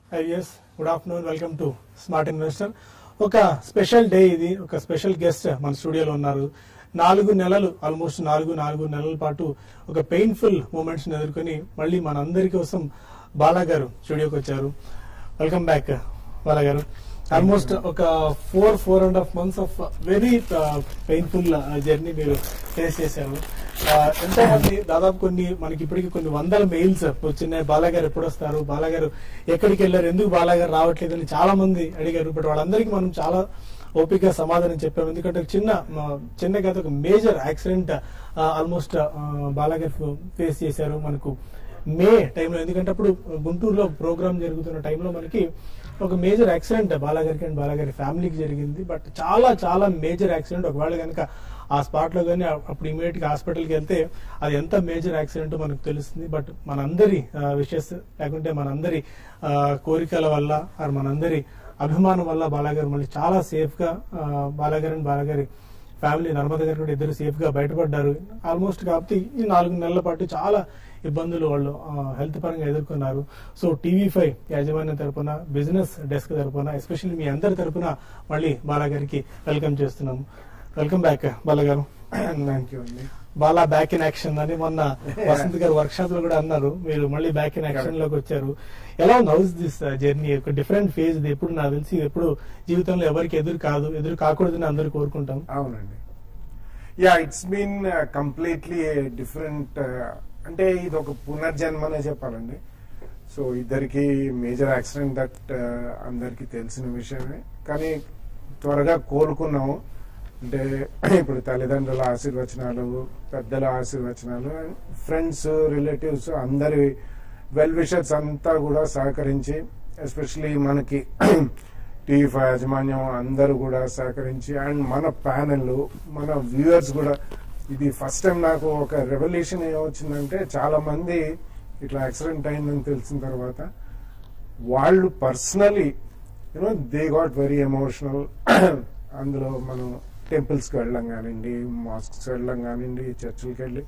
Yes, good afternoon. Welcome to Smart Investor. ఒక special day ఇది. ఒక స్పెషల్ గెస్ట్ మన స్టూడియోలో ఉన్నారు. 4 నెలలు ఆల్మోస్ట్ 4 నెలల పాటు ఒక పెయిన్ఫుల్ మూమెంట్స్ ఎదుర్కొని మళ్ళీ మన అందరి కోసం బాలా గారు స్టూడియోకి వచ్చారు. వెల్కమ్ బ్యాక్ బాలా గారు. ఆల్మోస్ట్ ఒక 4.5 months of very painful journey మీరు ఫేస్ చేశారు. ఎంతో మంది దాదాపు మనకి ఇప్పటికి కొన్ని వందల మెయిల్స్ వచ్చినాయి. బాలాగారు ఎప్పుడు వస్తారు, బాలాగారు ఎక్కడికి వెళ్ళారు, ఎందుకు బాలాగారు రావట్లేదు అని చాలా మంది అడిగారు. బట్ వాళ్ళందరికీ మనం చాలా ఓపిక సమాధానం చెప్పాము. ఎందుకంటే చిన్న కథ, ఒక మేజర్ యాక్సిడెంట్ ఆల్మోస్ట్ బాలాగారు ఫేస్ చేశారు మనకు మే టైంలో. ఎందుకంటే అప్పుడు గుంటూరులో ప్రోగ్రామ్ జరుగుతున్న టైంలో మనకి ఒక మేజర్ యాక్సిడెంట్ బాలాగారికి అండ్ బాలాగారి ఫ్యామిలీకి జరిగింది. బట్ చాలా మేజర్ యాక్సిడెంట్. ఒకవేళ కనుక ఆ స్పాట్ లో కానీ అప్పుడు ఇమీడియట్ గా హాస్పిటల్కి వెళ్తే అది ఎంత మేజర్ యాక్సిడెంట్ మనకు తెలుస్తుంది. బట్ మనందరి విషెస్ లేకుంటే మనందరి కోరికల వల్ల మనందరి అభిమానం వల్ల బాలాగారు మళ్ళీ చాలా సేఫ్ గా బాలాగారు అండ్ బాలాగారి ఫ్యామిలీ నర్మద గారు కూడా ఇద్దరు సేఫ్ గా బయటపడ్డారు. ఆల్మోస్ట్ కాబట్టి ఈ 4 నెలల పాటు చాలా ఇబ్బందులు వాళ్ళు హెల్త్ పరంగా ఎదుర్కొన్నారు. సో టీవీ5 యాజమాన్యం తరపున, బిజినెస్ డెస్క్ తరపున, ఎస్పెషల్లీ మీ అందరి తరపున మళ్ళీ బాలాగారికి వెల్కమ్ చేస్తున్నాము. వెల్కమ్ బ్యాక్ బాలాగారు. బాలా బ్యాక్ ఇన్ యాక్షన్ అని మొన్న వసంత్ గారు వర్క్ షాప్ లో కూడా అన్నారు. మీరు మళ్ళీ బ్యాక్ ఇన్ యాక్షన్ లోకి వచ్చారు. ఎలా ఉంది, హౌస్ దిస్ జర్నీ? ఒక డిఫరెంట్ ఫేజ్ ఇది. ఎప్పుడు నాకు తెలిసి ఎప్పుడు జీవితంలో ఎవరికి ఎదురు కాకూడదని అందరూ కోరుకుంటాం. అవునండి. Yeah, it's been completely different. అంటే ఇది ఒక పునర్జన్మనే చెప్పాలండి. సో ఇద్దరికి మేజర్ యాక్సిడెంట్, దట్ అందరికి తెలిసిన విషయమే. కానీ త్వరగా కోలుకున్నాము. అంటే ఇప్పుడు తల్లిదండ్రుల ఆశీర్వచనాలు, పెద్దల ఆశీర్వచనాలు, ఫ్రెండ్స్, రిలేటివ్స్, అందరి వెల్ విషర్స్ అంతా కూడా సహకరించి, ఎస్పెషలీ మనకి టీవీ5 యాజమాన్యం అందరూ కూడా సహకరించి, అండ్ మన ప్యానెల్, మన వ్యూవర్స్ కూడా. ఇది ఫస్ట్ టైం నాకు ఒక రెవల్యూషన్ ఏమొచ్చిందంటే, చాలా మంది ఇట్లా యాక్సిడెంట్ అయిందని తెలిసిన తర్వాత వాళ్ళు personally they got very emotional. అందులో మనం టెంపుల్స్కి వెళ్ళడం కానివ్వండి, మాస్క్స్కి వెళ్ళడం కానివ్వండి, చర్చిలకి వెళ్ళి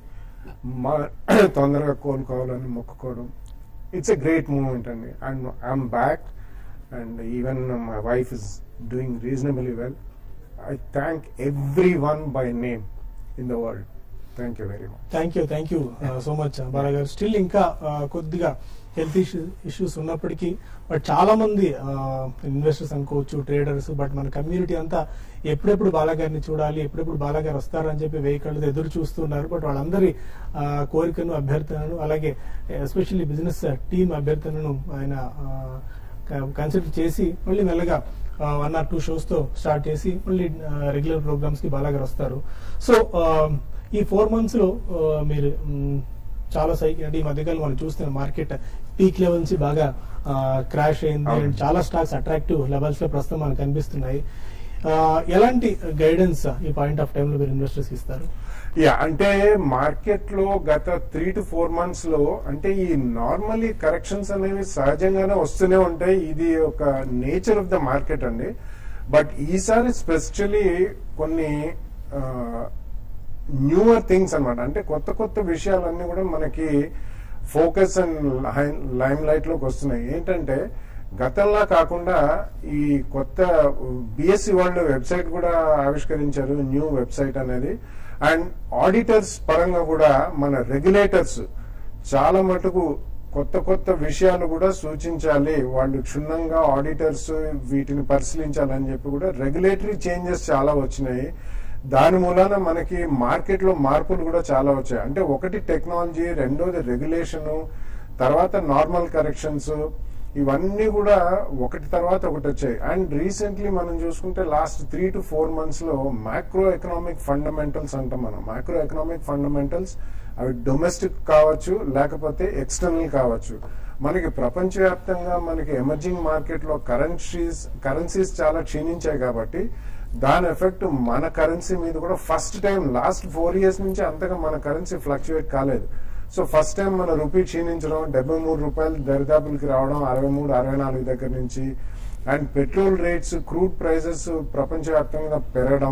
తొందరగా కోలుకోవాలని మొక్కుకోవడం. ఇట్స్ ఎ గ్రేట్ మూమెంట్ అండి. And I'm back, and even my wife is doing reasonably well. I thank every one by name in the world. Thank you very much. Thank you so much బాలాగారు. Still ఇంకా కొద్దిగా health issues ఉన్నప్పటికీ but చాలా మంది investors అనుకోవచ్చు, traders, but మన community అంతా ఎప్పుడెప్పుడు బాలాగారిని చూడాలి, ఎప్పుడెప్పుడు బాలాగారు వస్తారని చెప్పి వెహికల్ ఎదురు చూస్తున్నారు. బట్ వాళ్ళందరి కోరికను, అభ్యర్థనను, అలాగే ఎస్పెషల్లీ బిజినెస్ టీమ్ అభ్యర్థనను ఆయన కన్సిడర్ చేసి మళ్ళీ మెల్లగా 1 or 2 shows తో స్టార్ట్ చేసి మళ్ళీ రెగ్యులర్ ప్రోగ్రామ్స్ కి బాలాగారు వస్తారు. సో ఈ 4 months లో మీరు చాలా అంటే ఈ మధ్యకాలం మనం చూస్తున్న మార్కెట్ పీక్ లెవెల్ నుంచి బాగా క్రాష్ అయింది. అండ్ చాలా స్టాక్స్ అట్రాక్టివ్ లెవెల్స్ లో ప్రస్తుతం మనకు కనిపిస్తున్నాయి. ఎలాంటి గైడెన్స్ ఈ పాయింట్ ఆఫ్ టైమ్ లో మీరు ఇన్వెస్టర్స్ ఇస్తారు? యా, అంటే మార్కెట్ లో గత 3 to 4 months లో, అంటే ఈ నార్మల్లీ కరెక్షన్స్ అనేవి సహజంగానే వస్తూనే ఉంటాయి. ఇది ఒక నేచర్ ఆఫ్ ద మార్కెట్ అండి. బట్ ఈసారి స్పెషల్లీ కొన్ని న్యూవర్ థింగ్స్ అన్నమాట. అంటే కొత్త విషయాలన్నీ కూడా మనకి ఫోకస్ అండ్ లైమ్ లైట్ లోకి వస్తున్నాయి. ఏంటంటే గతంలా కాకుండా ఈ కొత్త బిఎస్సి వాళ్ళు వెబ్సైట్ కూడా ఆవిష్కరించారు, న్యూ వెబ్సైట్ అనేది. అండ్ ఆడిటర్స్ పరంగా కూడా మన రెగ్యులేటర్స్ చాలా మటుకు కొత్త విషయాలు కూడా సూచించాలి, వాళ్ళు క్షుణ్ణంగా ఆడిటర్స్ వీటిని పరిశీలించాలని చెప్పి కూడా రెగ్యులేటరీ చేంజెస్ చాలా వచ్చినాయి. దాని మూలాన మనకి మార్కెట్ లో మార్పులు కూడా చాలా వచ్చాయి. అంటే ఒకటి టెక్నాలజీ, రెండోది రెగ్యులేషన్, తర్వాత నార్మల్ కరెక్షన్స్, ఇవన్నీ కూడా ఒకటి తర్వాత ఒకటి వచ్చాయి. అండ్ రీసెంట్లీ మనం చూసుకుంటే లాస్ట్ 3 to 4 months లో మైక్రో ఎకనామిక్ ఫండమెంటల్స్ అంటాం మనం. మైక్రో ఎకనామిక్ ఫండమెంటల్స్ అవి డొమెస్టిక్ కావచ్చు, లేకపోతే ఎక్స్టర్నల్ కావచ్చు. మనకి ప్రపంచవ్యాప్తంగా మనకి ఎమర్జింగ్ మార్కెట్ లో కరెన్సీస్ చాలా క్షీణించాయి. కాబట్టి దాని ఎఫెక్ట్ మన కరెన్సీ మీద కూడా ఫస్ట్ టైం లాస్ట్ 4 years నుంచి అంతగా మన కరెన్సీ ఫ్లక్చువేట్ కాలేదు. సో ఫస్ట్ టైం మన రూపీ క్షీణించడం, 73 రూపాయలు దరిదాపులకి రావడం 63, 64 దగ్గర నుంచి. And petrol rates, crude prices ప్రపంచవ్యాప్తంగా పెరగడం,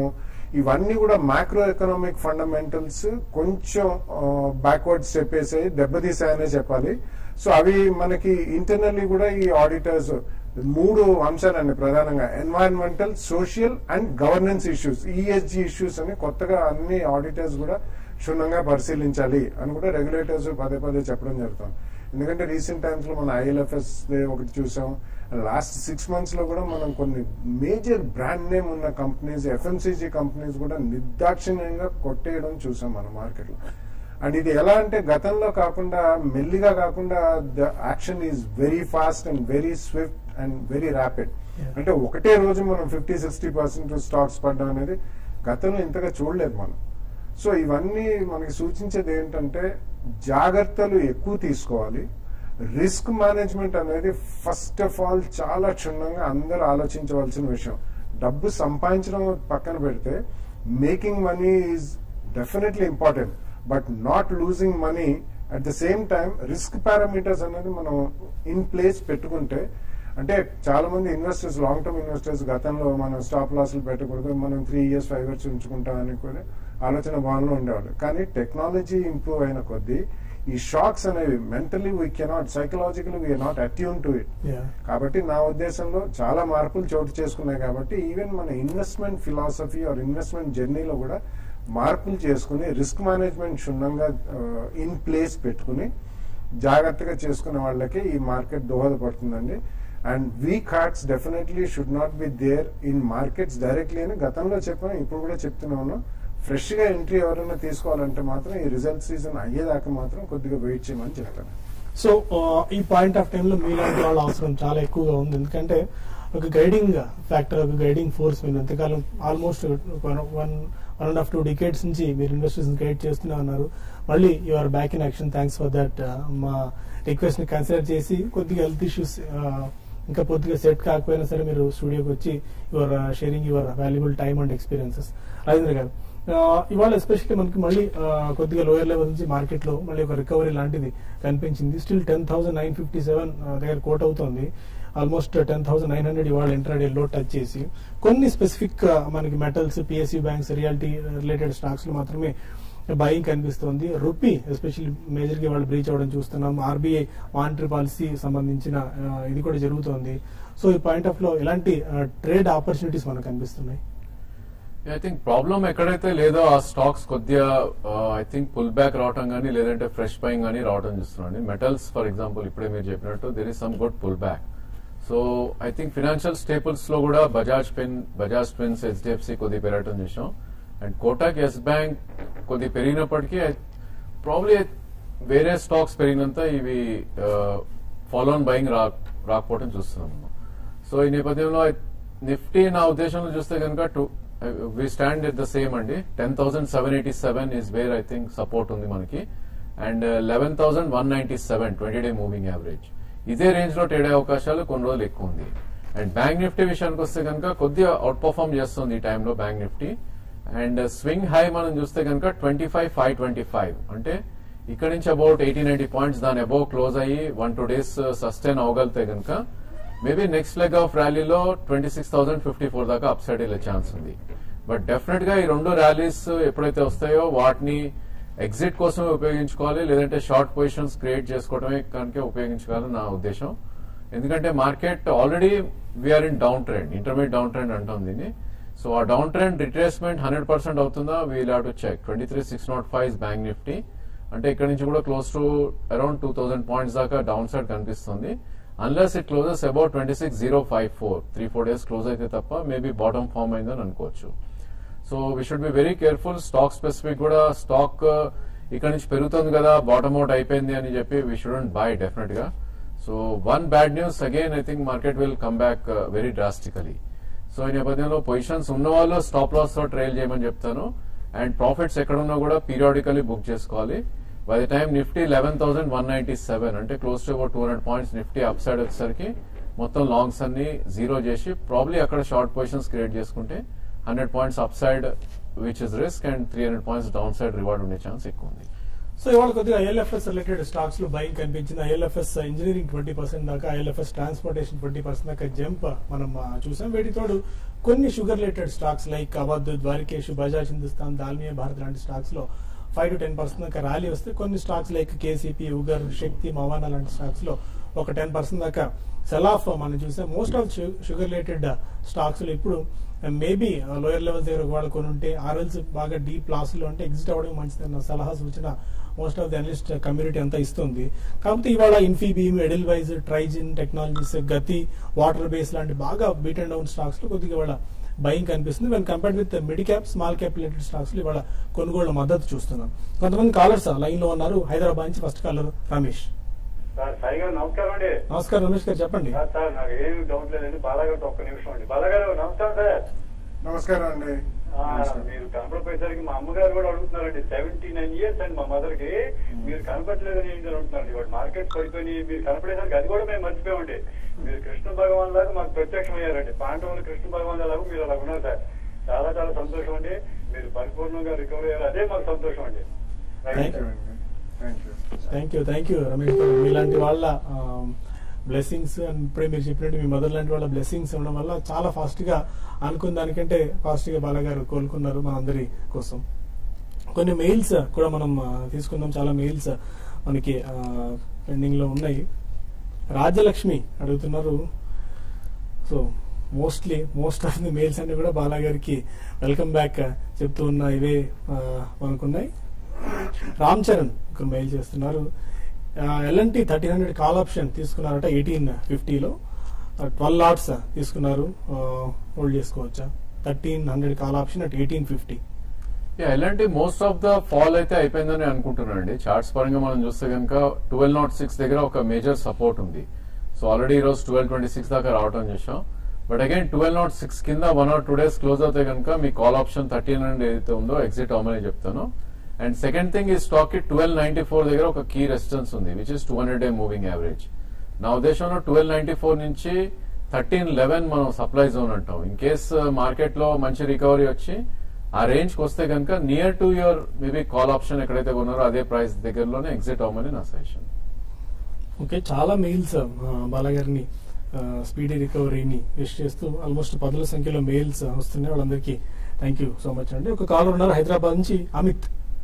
ఇవన్నీ కూడా మ్యాక్రో ఎకనామిక్ ఫండమెంటల్స్ కొంచెం బ్యాక్వర్డ్ స్టెప్ వేసాయి, దెబ్బతీసాయనే చెప్పాలి. సో అవి మనకి ఇంటర్నల్లీ కూడా ఈ ఆడిటర్స్ 3 అంశాలండి ప్రధానంగా: environmental, social and governance issues, ESG issues అని కొత్తగా అన్ని ఆడిటర్స్ కూడా క్షుణ్ణంగా పరిశీలించాలి అని కూడా రెగ్యులేటర్స్ పదే పదే చెప్పడం జరుగుతుంది. ఎందుకంటే రీసెంట్ టైమ్స్ లో మన ఐఎల్ఎఫ్ఎస్ ఒకటి చూసాం. లాస్ట్ 6 months లో కూడా మనం కొన్ని మేజర్ బ్రాండ్ నేమ్ ఉన్న కంపెనీస్, ఎఫ్ఎంసీజీ కంపెనీస్ కూడా నిర్దాక్షిణ్యంగా కొట్టేయడం చూసాం మన మార్కెట్ లో. అండ్ ఇది ఎలా అంటే గతంలో కాకుండా, మెల్లిగా కాకుండా, the action is very fast and very swift and very rapid. అంటే ఒకటే రోజు మనం 50-60% స్టాక్స్ పడ్డం అనేది గతంలో ఇంతగా చూడలేదు మనం. సో ఇవన్నీ మనకి సూచించేది ఏంటంటే జాగ్రత్తలు ఎక్కువ తీసుకోవాలి. రిస్క్ మేనేజ్మెంట్ అనేది ఫస్ట్ ఆఫ్ ఆల్ చాలా క్షుణ్ణంగా అందరూ ఆలోచించవలసిన విషయం. డబ్బు సంపాదించడం పక్కన పెడితే, making money is definitely important, but not losing money at the same time. Risk parameters అనేది మనం ఇన్ ప్లేస్ పెట్టుకుంటే, అంటే చాలా మంది ఇన్వెస్టర్స్, లాంగ్ టర్మ్ ఇన్వెస్టర్స్ గతంలో మనం స్టాప్ లాస్లు పెట్టకూడదు, మనం 3 years 5 years ఉంచుకుంటాం అని కూడా ఆలోచన భావనలో ఉండేవాళ్ళు. కానీ టెక్నాలజీ ఇంప్రూవ్ అయిన కొద్దీ ఈ షాక్స్ అనేవి mentally we cannot, psychologically we're not attune to it. కాబట్టి నా ఉద్దేశంలో చాలా మార్పులు చోటు చేసుకున్నాయి. కాబట్టి ఈవెన్ మన ఇన్వెస్ట్మెంట్ ఫిలాసఫీ ఆర్ ఇన్వెస్ట్మెంట్ జర్నీలో కూడా మార్పులు చేసుకుని, రిస్క్ మేనేజ్మెంట్ క్షుణ్ణంగా ఇన్ ప్లేస్ పెట్టుకుని జాగ్రత్తగా చేసుకునే వాళ్ళకి ఈ మార్కెట్ దోహదపడుతుందండి. And weak hearts definitely should not be there in markets directly అని గతంలో చెప్పాను, ఇప్పుడు కూడా చెప్తున్నాను. ఫ్రెష్ గా ఎంట్రీ ఎవరైనా తీసుకోవాలంటే మాత్రం ఈ రిజల్ట్ సీజన్ అయ్యేదాకా మాత్రం కొద్దిగా వెయిట్ చేయమని చెప్తాను. సో ఈ పాయింట్ ఆఫ్ టైంలో మీలాంటి వాళ్ళ అవసరం చాలా ఎక్కువగా ఉంది. ఎందుకంటే ఒక గైడింగ్ ఫ్యాక్టర్, ఒక గైడింగ్ ఫోర్స్ మీరు ఎంతకాలం ఆల్మోస్ట్ 1.5-2 decades నుంచి మీరు ఇన్వెస్టర్స్ గైడ్ చేస్తూనే ఉన్నారు. మళ్ళీ you are back in action. Thanks for that. మా రిక్వెస్ట్ ని కన్సిడర్ చేసి కొద్దిగా హెల్త్ ఇష్యూస్ ఇంకా కొద్దిగా సెట్ కాకపోయినా సరే మీరు స్టూడియోకి వచ్చి your sharing your valuable time and experiences. Rajendra garu, ఇవాళ ఎస్పెషల్లీ మనకి మళ్ళీ కొద్దిగా లోయర్ లెవెల్ నుంచి మార్కెట్ లో మళ్ళీ ఒక రికవరీ లాంటిది కనిపించింది. స్టిల్ 10,957 దగ్గర కోట్ అవుతుంది. ఆల్మోస్ట్ 10,900 ఇవాళ ఇంట్రాడే లో టచ్ చేసి కొన్ని స్పెసిఫిక్ మనకి metals, PSU banks, reality related stocks లో మాత్రమే బయింగ్ కనిపిస్తోంది. రూపీ ఎస్పెషల్లీ మేజర్ గా వాళ్ళు బ్రీచ్ అవడం చూస్తున్నాం. ఆర్బీఐ మానిటరీ పాలసీ సంబంధించిన ఇది కూడా జరుగుతోంది. సో ఈ పాయింట్ ఆఫ్ లో ఎలాంటి ట్రేడ్ ఆపర్చునిటీస్ మనకు కనిపిస్తున్నాయి? ఐ థింక్ ప్రాబ్లం ఎక్కడైతే లేదో ఆ స్టాక్స్ కొద్దిగా ఐ థింక్ పుల్ బ్యాక్ రావటం కానీ, లేదంటే ఫ్రెష్ బయింగ్ కానీ రావటం చూస్తున్నాండి. మెటల్స్ ఫర్ ఎగ్జాంపుల్ ఇప్పుడే మీరు చెప్పినట్టు there is some good pull back. So I think financial staples లో కూడా బజాజ్ పెన్స్, హెచ్డిఎఫ్సి కొద్దిగా పెరగటం చూసాం. అండ్ కోటక్, ఎస్ బ్యాంక్ కొద్దిగా పెరిగినప్పటికీ ప్రాబ్లీ వేరే స్టాక్స్ పెరిగినంత ఇవి ఫాలో ఆన్ బయింగ్ రాకపోవడం చూస్తున్నాం. సో ఈ నేపథ్యంలో నిఫ్టీ నా ఉద్దేశంలో చూస్తే కనుక we stand at the same అండి. 10,787 is where I think support ఉంది మనకి. And 11,197 20-day moving average. ఇదే రేంజ్ లో ట్రేడ్ అయ్యే అవకాశాలు కొన్ని రోజులు ఎక్కువ ఉంది. అండ్ బ్యాంక్ నిఫ్టీ విషయానికి వస్తే కనుక కొద్దిగా అవుట్ పర్ఫార్మ్ చేస్తుంది ఈ టైంలో bank Nifty. And swing high మనం చూస్తే కనుక 25,525, అంటే ఇక్కడ నుంచి అబౌట్ 80-90 పాయింట్స్ దాని అబౌవ్ క్లోజ్ అయ్యి 1-2 days సస్టైన్ అవ్వగలితే కనుక మేబీ నెక్స్ట్ లెగ్ ఆఫ్ ర్యాలీలో 26,054 దాకా అప్ సైడ్ వెళ్ళే ఛాన్స్ ఉంది. బట్ డెఫినెట్ గా ఈ 2 ర్యాలీస్ ఎప్పుడైతే వస్తాయో వాటిని ఎగ్జిట్ కోసమే ఉపయోగించుకోవాలి, లేదంటే షార్ట్ పొజిషన్స్ క్రియేట్ చేసుకోవడమే కనుక ఉపయోగించుకోవాలని నా ఉద్దేశం. ఎందుకంటే market already we are in down trend, intermediate down trend అంటాం దీన్ని. సో ఆ డౌన్ ట్రెండ్ రిట్రేస్మెంట్ 100% అవుతుందా, we'll have to check. 23,605 is bank Nifty, అంటే ఇక్కడ నుంచి కూడా క్లోజ్ టు అరౌండ్ 2,000 పాయింట్స్ దాకా డౌన్ సైడ్ కనిపిస్తుంది. Unless it closes about 26,054 3-4 days close అయితే తప్ప మేబీ బాటమ్ ఫామ్ అయిందని అనుకోవచ్చు. So we should be very careful. Stock specific కూడా స్టాక్ ఇక్కడ నుంచి పెరుగుతుంది కదా, బాటమ్ అవుట్ అయిపోయింది అని చెప్పి వీ షుడెంట్ బై డెఫినెట్ గా. So one bad news again, I think market will come back very drastically. So ఈ నేపథ్యంలో పొజిషన్స్ ఉన్న వాళ్ళు స్టాప్ లాస్ తో ట్రైల్ చేయమని చెప్తాను. అండ్ ప్రాఫిట్స్ ఎక్కడున్నా కూడా పీరియాడికలీ బుక్ చేసుకోవాలి. బై ద టైమ్ నిఫ్టీ 11,197, అంటే close to about 200 points Nifty up side వచ్చేసరికి మొత్తం లాంగ్స్ అన్ని జీరో చేసి ప్రాబ్లీ అక్కడ షార్ట్ పొజిషన్స్ క్రియేట్ చేసుకుంటే 100 points up side which is risk and 300 points down side reward ఉండే ఛాన్స్ ఎక్కువ ఉంది. సో ఇవాళ కొద్దిగా ఐఎల్ఎఫ్ఎస్ రిలేటెడ్ స్టాక్స్ లో బయింగ్ కనిపించింది. ఐఎల్ఎఫ్ఎస్ ఇంజనీరింగ్ 20% దాకా, ఐఎల్ఎఫ్ఎస్ ట్రాన్స్పోర్టేషన్ 20% దాకా జంప్ మనం చూసాం. వీటితోడు కొన్ని sugar related stocks like Avadh, Dwarikesh, Bajaj Hindusthan, Dalmia Bharat లాంటి స్టాక్స్ లో 5 to 10% దాకా ర్యాలీ వస్తే, కొన్ని stocks like KCP, Ugar, Shakti, Mawana లాంటి స్టాక్స్ లో ఒక 10% దాకా సెల్ ఆఫ్ మనం చూసాం. Most of sugar related stocks లో ఇప్పుడు మేబీ లోయర్ లెవెల్స్ దగ్గర వాళ్ళు కొని ఉంటే, ఆర్ఎల్స్ బాగా డీప్ లాస్ లో అంటే ఎగ్జిట్ అవ్వడం మంచిదన్న సలహా సూచన most of the analyst community అంతా ఇస్తుంది. కాకపోతే ఇవాళ Infibeam, Edelweiss, Trigyn Technologies, Gati, Water Base లాంటి బాగా బీట్ అండ్ డౌన్ స్టాక్స్ లో కొద్దిగా ఇవాళ బయింగ్ కనిపిస్తుంది. When compared with mid cap, small cap related stocks లో ఇవాళ కొనుగోళ్ల మద్దతు చూస్తున్నాం. కొంతమంది కాలర్స్ లైన్ లో ఉన్నారు. హైదరాబాద్ నుంచి ఫస్ట్ కాలర్ రమేష్. నమస్కారం అండి. నమస్కారం రమేష్ గారు, చెప్పండి. సార్ నాకు ఏమి డౌట్ లేదండి. బాలాగారు ఒక్క నిమిషం అండి. బాలాగారు నమస్కారం సార్. నమస్కారం అండి. మీరు కనపడిపోయేసరికి మా అమ్మగారు కూడా అడుగుతున్నారండి. 79 years అండి మా మదర్ కి. మీరు కనపడలేదని ఏంటి అడుగుతున్నారండి. వాడు మార్కెట్ పడిపోయి మీరు కనపడేసరికి అది కూడా మేము మర్చిపోయామండి. మీరు కృష్ణ భగవాన్ లాగా మాకు ప్రత్యక్షం అయ్యారండి. పాండవులు కృష్ణ భగవాన్ లాగా మీరు అలా ఉన్నారు సార్. చాలా చాలా సంతోషం అండి. మీరు పరిపూర్ణంగా రికవర్ అయ్యారు, అదే మాకు సంతోషం అండి. థ్యాంక్ యూ రమేష్ గారు. మీలాంటి వాళ్ళ బ్లెస్సింగ్స్ అండ్ ఇప్పుడే మీరు చెప్పినట్టు మీ మదర్ లాంటి వాళ్ళ బ్లెస్సింగ్స్ ఉండడం వల్ల చాలా ఫాస్ట్ గా అనుకున్న దానికంటే ఫాస్ట్ గా బాలగారు కోలుకున్నారు మనందరి కోసం. కొన్ని మెయిల్స్ కూడా మనం తీసుకుందాం. చాలా మెయిల్స్ మనకి పెండింగ్ లో ఉన్నాయి. రాజ్యలక్ష్మి అడుగుతున్నారు. So most of the mails అన్ని కూడా బాలాగారికి వెల్కమ్ బ్యాక్ చెప్తూ ఉన్న ఇవే మనకున్నాయి. రామ్ చరణ్ ఇక్కడ మెయిల్ చేస్తున్నారు. ఎల్ఎన్టీ 1300 కాల్ ఆప్షన్ తీసుకున్నారట 1850లో. 12 లాట్స్ తీసుకున్నారు, హోల్డ్ చేసుకోవచ్చా? 1300 call option at 1850. LNT most of the fall అయితే అయిపోయిందని అనుకుంటున్నాను అండి. చార్ట్స్ పరంగా మనం చూస్తే కనుక 1206 దగ్గర ఒక మేజర్ సపోర్ట్ ఉంది. సో ఆల్రెడీ ఈ రోజు 1226 దాకా రావటం చేసాం. బట్ అగైన్ 1206 కింద 1 or 2 days క్లోజ్ అవుతాయి కనుక మీ కాల్ ఆప్షన్ 1300 ఏదైతే ఉందో ఎగ్జిట్ అవ్వమని చెప్తాను. అండ్ సెకండ్ థింగ్ ఈ స్టాక్ కి 1294 దగ్గర ఒక కీ రెసిస్టెన్స్ ఉంది, which is 200-day moving average. నా ఉద్దేశంలో 1294 నుంచి 1311 మనం సప్లై జోన్ అంటాం. ఇన్ కేస్ మార్కెట్ లో మంచి రికవరీ వచ్చి ఆ రేంజ్ కి వస్తే కనుక near to your maybe call option ఎక్కడైతే కొన్నారో అదే ప్రైస్ దగ్గరలోనే ఎగ్జిట్ అవ్వమని నా సజెషన్. ఓకే, చాలా మెయిల్స్ బాలగారిని స్పీడీ రికవరీని విష్ చేస్తూ ఆల్మోస్ట్ 10ల సంఖ్యలో మెయిల్స్ వస్తున్నాయి. వాళ్ళందరికీ థ్యాంక్ యూ సో మచ్ అండి. ఒక కాలర్ ఉన్నారు హైదరాబాద్ నుంచి, అమిత్.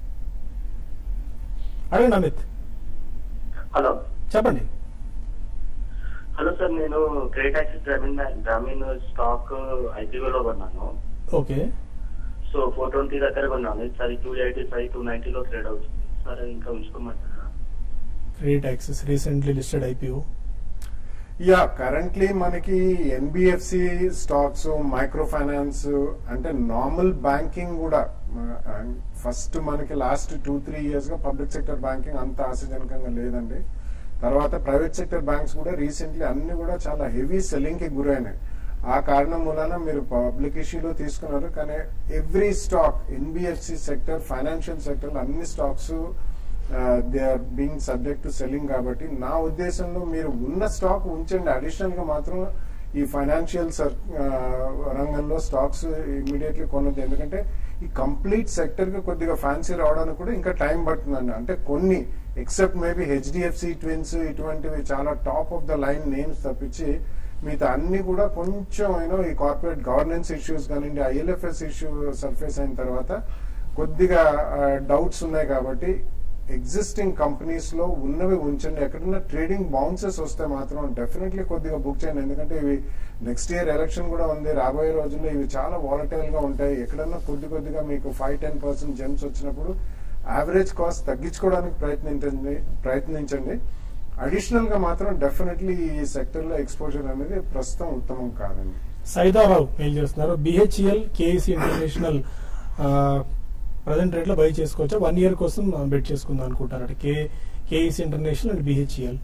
అడగండి అమిత్. హలో, చెప్పండి. హలో సార్, నేను గ్రేట్ యాక్సిస్ గ్రామీణ స్టాక్ ఐపీఓలో కొన్నాను. ఓకే, సో 420 దగ్గర కొన్నాను. సార్ 285, 290లో ట్రేడ్ అవుతుంది సార్. ఇంకా ఉంచుకోమంటారా? Great Axis recently listed IPO. Yeah, currently మనకి ఎన్బిఎఫ్సి స్టాక్స్, మైక్రో ఫైనాన్స్ అంటే నార్మల్ బ్యాంకింగ్ కూడా ఫస్ట్ మనకి లాస్ట్ 2-3 years గా పబ్లిక్ సెక్టర్ బ్యాంకింగ్ అంత ఆశాజనకంగా లేదండి. తర్వాత ప్రైవేట్ సెక్టర్ బ్యాంక్స్ కూడా రీసెంట్లీ అన్ని కూడా చాలా హెవీ సెల్లింగ్ కి గురైనాయి. ఆ కారణం మూలన మీరు పబ్లిక్ ఇష్యూలో తీసుకున్నారు. కానీ every stock NBFC sector, financial sector అన్ని stocks they are being subject to selling. కాబట్టి నా ఉద్దేశంలో మీరు ఉన్న స్టాక్ ఉంచండి. అడిషనల్ గా మాత్రం ఈ ఫైనాన్షియల్ రంగంలో స్టాక్స్ ఇమీడియట్లీ కొనొద్దు. ఎందుకంటే ఈ కంప్లీట్ సెక్టర్ కి కొద్దిగా ఫ్యాన్సీ రావడానికి కూడా ఇంకా టైం పడుతుందండి. అంటే కొన్ని ఎక్సెప్ట్ మేబీ హెచ్డిఎఫ్సి ట్విన్స్ ఇటువంటివి చాలా top of the line names తప్పించి మిగతా అన్ని కూడా కొంచెం ఈ కార్పొరేట్ గవర్నెన్స్ ఇష్యూస్ కానివ్వండి, ఐఎల్ఎఫ్ఎస్ ఇష్యూ సర్ఫేస్ అయిన తర్వాత కొద్దిగా డౌట్స్ ఉన్నాయి. కాబట్టి ఎగ్జిస్టింగ్ కంపెనీస్ లో ఉన్నవి ఉంచండి. ఎక్కడన్నా ట్రేడింగ్ బౌన్సెస్ వస్తే మాత్రం డెఫినెట్లీ కొద్దిగా బుక్ చేయండి. ఎందుకంటే ఇవి నెక్స్ట్ ఇయర్ ఎలక్షన్ కూడా ఉంది. రాబోయే రోజుల్లో ఇవి చాలా వాలటైల్ గా ఉంటాయి. ఎక్కడన్నా కొద్దిగా మీకు 5-10% జంప్స్ వచ్చినప్పుడు యావరేజ్ కాస్ట్ తగ్గించుకోవడానికి ప్రయత్నించండి. అడిషనల్ గా మాత్రం డెఫినెట్లీ ఈ సెక్టర్ లో ఎక్స్పోజర్ అనేది ప్రస్తుతం ఉత్తమం కాదండి. సైదారావు మెయిల్ చేస్తున్నారు. BHEL, KEC International present rate లో బై చేసుకోవచ్చా? 1 year కోసం బెట్ చేసుకుందాం అనుకుంటారు. KEC International and BHEL.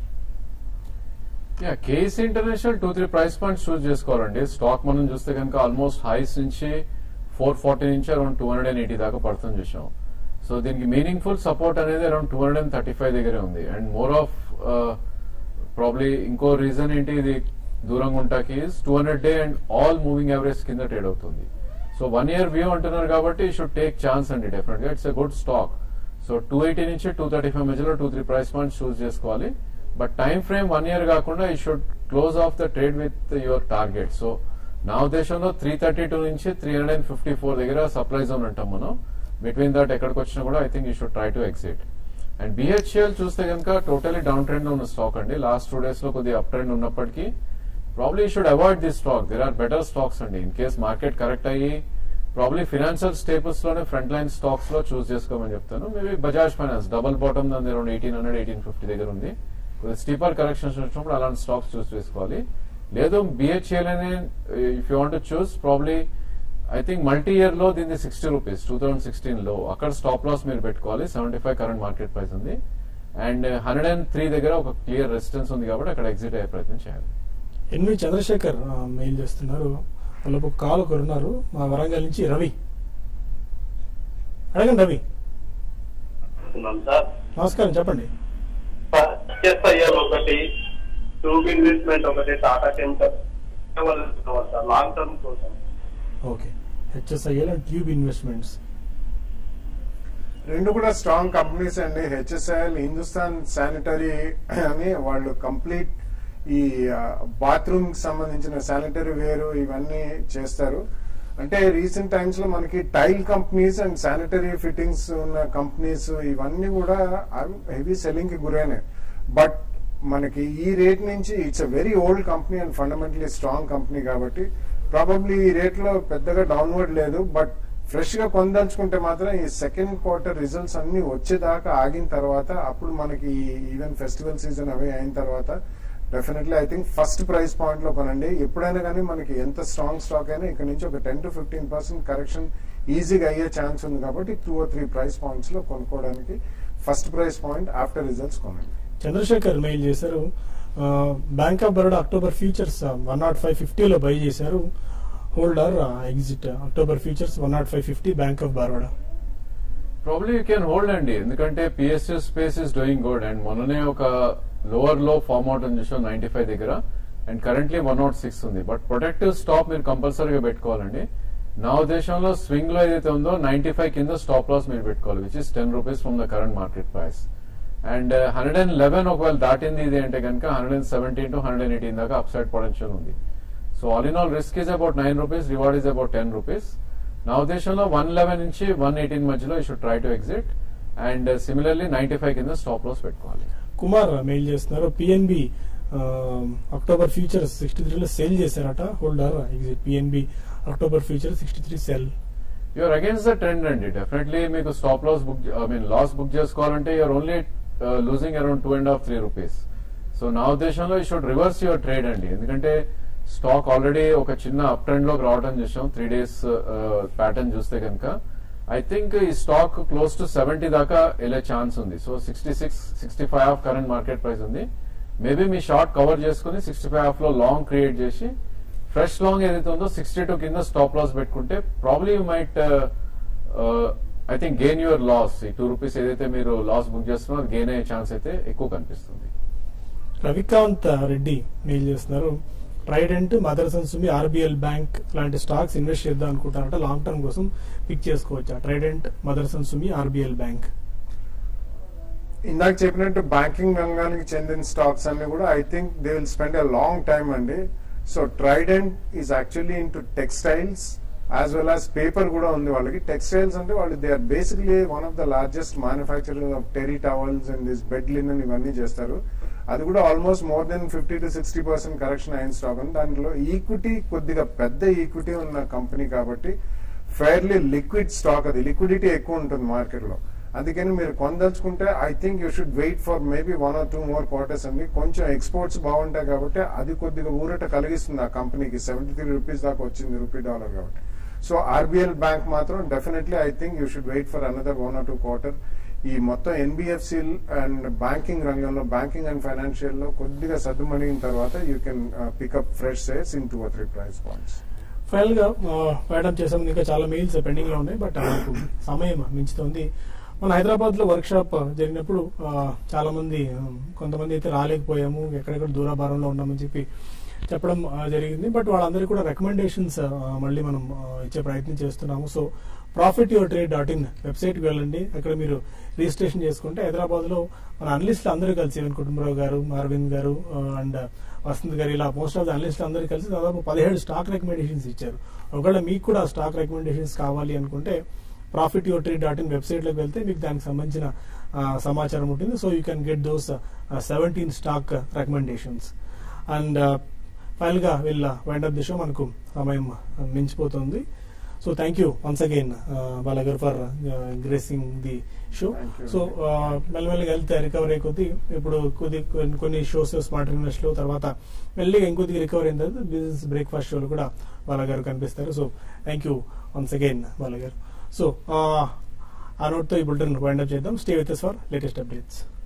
KEC International 2-3 price points choose చేసుకోవాలండి. స్టాక్ మనం చూస్తే కనుక ఆల్మోస్ట్ హైస్ నుంచి 440 నుంచి అరౌండ్ 280 దాకా పడుతుంది చూసాం. సో దీనికి మీనింగ్ఫుల్ సపోర్ట్ అనేది అరౌండ్ 235 దగ్గరే ఉంది. అండ్ మోర్ ఆఫ్ ప్రాబ్లీ ఇంకో రీజన్ ఏంటి ఇది దూరంగా ఉంటాకి 200-day and all moving average కింద ట్రేడ్ అవుతుంది. సో 1 year వ్యూ అంటున్నారు కాబట్టి యూ షుడ్ టేక్ ఛాన్స్ అండి. డెఫినెట్ గా it's a good stock. So so 280 నుంచి 235 మధ్యలో 2-3 ప్రైస్ పాయింట్స్ చూస్ చేసుకోవాలి. బట్ టైం ఫ్రేమ్ 1 year కాకుండా you should close of the trade with your target. So నా ఉద్దేశంలో 332 నుంచి 354 దగ్గర సప్లై జోన్ అంటాం మనం. బిట్వీన్ దట్ ఎక్కడికి వచ్చినా కూడా I think you should try to exit. And BHEL చూస్తే కనుక టోటలీ డౌన్ ట్రెండ్ లో ఉన్న స్టాక్ అండి. లాస్ట్ 2 days లో కొద్దిగా అప్ ట్రెండ్ ఉన్నప్పటికీ probably you should avoid this stock. There are better stocks అండి. ఇన్ కేస్ మార్కెట్ కరెక్ట్ అయ్యి ప్రాబ్లీ ఫైనాన్షియల్ స్టేబుల్స్ లోనే ఫ్రంట్ లైన్ స్టాక్స్ లో చూస్ చేసుకోమని చెప్తాను. Maybe Bajaj Finance double bottom దాని అరౌండ్ 1800-1850 దగ్గర ఉంది. స్టీపర్ కరెక్షన్స్ వచ్చినప్పుడు అలాంటి స్టాక్స్ చూస్ చేసుకోవాలి. లేదు BHEL అనే if you want to choose probably I think multi year లో దీన్ని 60 రూపీస్ 2016 లో అక్కడ స్టాప్ లాస్ మీరు పెట్టుకోవాలి. 75 కరెంట్ మార్కెట్ ప్రైస్ ఉంది. అండ్ 103 దగ్గర ఒక క్లియర్ రెసిస్టెన్స్ ఉంది కాబట్టి అక్కడ ఎగ్జిట్ అయ్యే ప్రయత్నం చేయాలి. ఎన్వి చంద్రశేఖర్ మెయిల్ చేస్తున్నారు. వాళ్ళకు కాల్ ఒకరు ఉన్నారు మా వరంగల్ నుంచి. రవి అడగండి. రవి నమస్కారం, చెప్పండి. ఒకటి ట్యూబ్ ఇన్వెస్ట్మెంట్, ఒకటి టాటా కెమికల్ లాంగ్ టర్మ్ కోసం. Okay, HSIL and Tube Investments రెండు కూడా స్ట్రాంగ్ కంపెనీస్ అండి. HSIL హిందుస్థాన్ శానిటరీ అని వాళ్ళు కంప్లీట్ ఈ బాత్రూమ్ కి సంబంధించిన శానిటరీ వేర్ ఇవన్నీ చేస్తారు. అంటే రీసెంట్ టైమ్స్ లో మనకి tile companies and sanitary fittings ఉన్న కంపెనీస్ ఇవన్నీ కూడా హెవీ సెల్లింగ్ కి గురైనాయి. బట్ మనకి ఈ రేట్ నుంచి it's a very old company and fundamentally strong company కాబట్టి ప్రాబబ్లీ ఈ రేట్ లో పెద్దగా డౌన్వర్డ్ లేదు. బట్ ఫ్రెష్ గా కొనదలుచుకుంటే మాత్రం ఈ సెకండ్ క్వార్టర్ రిజల్ట్స్ అన్ని వచ్చేదాకా ఆగిన తర్వాత అప్పుడు మనకి ఈవెన్ ఫెస్టివల్ సీజన్ అవి అయిన తర్వాత definitely I think first price point లో కొనండి. ఎప్పుడైనా కానీ మనకి ఎంత స్ట్రాంగ్ స్టాక్ అయినా ఇక్కడ నుంచి ఒక 10-15% కరెక్షన్ ఈజీగా అయ్యే ఛాన్స్ ఉంది కాబట్టి 2 or 3 ప్రైస్ పాయింట్స్ లో కొనుక్కోవడానికి first price point after results కొనండి. చంద్రశేఖర్ మెయిల్ చేశారు. Bank of Baroda October futures 105.50 లో బై చేశారు. Hold or exit October futures 105.50 Bank of Baroda. Probably you can hold అండి, ఎందుకంటే PSU space is doing good. And మొన్ననే ఒక లోవర్ లో ఫార్మ్ అవుట్ అని చూసాం 95 దగ్గర. అండ్ కరెంట్లీ 106 ఉంది. బట్ ప్రొటెక్టివ్ స్టాప్ మీరు కంపల్సరీగా పెట్టుకోవాలండి. నా ఉద్దేశంలో స్వింగ్ లో ఏదైతే ఉందో 95 కింద స్టాప్ లాస్ మీరు పెట్టుకోవాలి, which is 10 rupees from the current market price. And 111 ఒకవేళ దాటింది ఇది అంటే కనుక 117 to 118 దాకా అప్ సైడ్ పొటెన్షియల్ ఉంది. So all in all risk is about 9 rupees, reward is about 10 rupees. నా ఉద్దేశంలో 111 నుంచి 118 మధ్యలో you should try to exit. And similarly 95 కింద స్టాప్ లాస్ పెట్టుకోవాలి. కుమార్ మెయిల్ చేస్తున్నారు. PNB అక్టోబర్ ఫ్యూచర్స్ 63 లో సేల్ చేశారట. Hold or exit. PNB October future 63 sell. You are against the trend అండి. డెఫినెట్లీ మీకు stop loss book loss book చేసుకోవాలంటే you're only losing around 2.5-3 rupees. So నా ఉద్దేశంలో you should reverse your trade అండి. ఎందుకంటే stock already ఒక చిన్న అప్ ట్రెండ్ లోకి రావడం చూసాం. 3 days ప్యాటర్న్ చూస్తే కనుక ఐ థింక్ ఈ స్టాక్ క్లోజ్ టు 70 దాకా వెళ్ళే ఛాన్స్ ఉంది. So 66-65 of current market price ఉంది. మేబీ మీ షార్ట్ కవర్ చేసుకుని 65 లో లాంగ్ క్రియేట్ చేసి ఫ్రెష్ లాంగ్ ఏదైతే ఉందో 62 కింద స్టాప్ లాస్ పెట్టుకుంటే probably you might I think gain your loss. ఈ 2 రూపీస్ ఏదైతే మీరు లాస్ బుక్ చేస్తున్నారో అది గెయిన్ అయ్యే ఛాన్స్ అయితే ఎక్కువ కనిపిస్తుంది. రవికాంత్ రెడ్డి మెయిల్ చేస్తున్నారు. Trident, Motherson Sumi, RBL bank లాంటి స్టాక్స్ ఇన్వెస్ట్ చేద్దాం అనుకుంటారంట. లాంగ్ టర్మ్ కోసం పిక్ చేసుకోవచ్చా? Trident, Motherson Sumi, RBL bank. ఇందాక చెప్పినట్టు బ్యాంకింగ్ రంగానికి చెందిన స్టాక్స్ అన్ని కూడా I think they will spend a long time అండి. So Trident is actually in to textiles as well as paper కూడా ఉంది వాళ్ళకి. టెక్స్టైల్స్ అంటే వాళ్ళు they are basically one of the largest manufacturer of terry towels and this bed linen ఇవన్నీ చేస్తారు. అది కూడా ఆల్మోస్ట్ మోర్ దెన్ 50-60% కరెక్షన్ అయిన స్టాక్ ఉంది. దాంట్లో ఈక్విటీ కొద్దిగా పెద్ద ఈక్విటీ ఉన్న కంపెనీ కాబట్టి ఫెయిర్లీ లిక్విడ్ స్టాక్, అది లిక్విడిటీ ఎక్కువ ఉంటుంది మార్కెట్ లో. అందుకని మీరు కొనదలుచుకుంటే I think you should wait for maybe 1 or 2 more quarters అండి. కొంచెం ఎక్స్పోర్ట్స్ బాగుంటాయి కాబట్టి అది కొద్దిగా ఊరట కలిగిస్తుంది ఆ కంపెనీకి. 73 రూపీస్ దాకా వచ్చింది రూపీ డాలర్ కాబట్టి. సో RBL బ్యాంక్ మాత్రం definitely I think you should wait for another 1 or 2 quarter. ఈ మొత్తం NBFC అండ్ బ్యాంకింగ్ రంగంలో, బ్యాంకింగ్ అండ్ ఫైనాన్షియల్ లో కొద్దిగా సర్దుమణిగిన తర్వాత you can pick up fresh shares in 2 or 3 price points. Final గా మేడం చేసాం. ఇంకా చాలా మెయిల్స్ పెండింగ్ లో ఉన్నాయి, బట్ మనకు సమయం మించుతుంది. మన హైదరాబాద్ లో వర్క్ షాప్ జరిగినప్పుడు చాలా మంది, కొంతమంది అయితే రాలేకపోయాము, ఎక్కడెక్కడ దూరాభారంలో ఉన్నామని చెప్పి చెప్పడం జరిగింది. బట్ వాళ్ళందరికీ కూడా రికమెండేషన్స్ మళ్ళీ మనం ఇచ్చే ప్రయత్నం చేస్తున్నాము. సో profityourtrade.in వెబ్సైట్కి వెళ్ళండి. అక్కడ మీరు రిజిస్ట్రేషన్ చేసుకుంటే హైదరాబాద్ లో మన అనలిస్టులు అందరూ కలిసి ఈవెన్ కుటుంబరావు గారు, అరవింద్ గారు అండ్ వసంత్ గారు ఇలా మోస్ట్ ఆఫ్ ద అనలిస్టులు అందరూ కలిసి దాదాపు 17 స్టాక్ రికమెండేషన్స్ ఇచ్చారు. ఒకవేళ మీకు కూడా స్టాక్ రికమెండేషన్స్ కావాలి అనుకుంటే profityourtrade.in వెబ్సైట్ లోకి వెళ్తే మీకు దానికి సంబంధించిన సమాచారం ఉంటుంది. So you can get those 17 stock recommendations. And final గా వీళ్ళ వైండ్ అప్ ది షో, మనకు సమయం మించిపోతుంది. So thank you once again బాలగారు for gracing the show. So మెల్లమెల్లగా వెళ్తే రికవరీ కొద్ది ఇప్పుడు కొన్ని షోస్ స్మార్ట్ ఇన్వెస్ట్ లో తర్వాత మెల్లిగా ఇంకొద్దిగా రికవరీ అయిన తర్వాత బిజినెస్ బ్రేక్ఫాస్ట్ షోలు కూడా బాలగారు కనిపిస్తారు. So thank you once again బాలగారు. సో ఆ నోట్ తో ఈ బులెటిన్ వైండ్ అప్ చేద్దాం. Stay with us for latest updates.